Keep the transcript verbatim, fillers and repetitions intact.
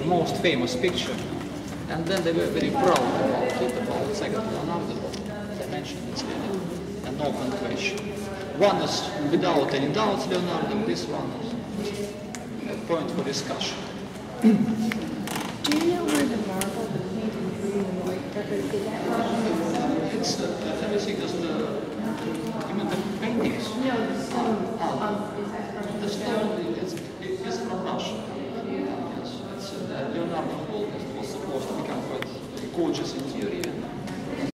the most famous picture. And then they were very proud about it, about second Leonardo. They mentioned it's really an open question. One is without any doubts Leonardo, this one is a point for discussion. Do you know where the marble between the blue and white pepper did that? It's the, let me see, just the, you mean the paintings? No, the stone. Um, is that from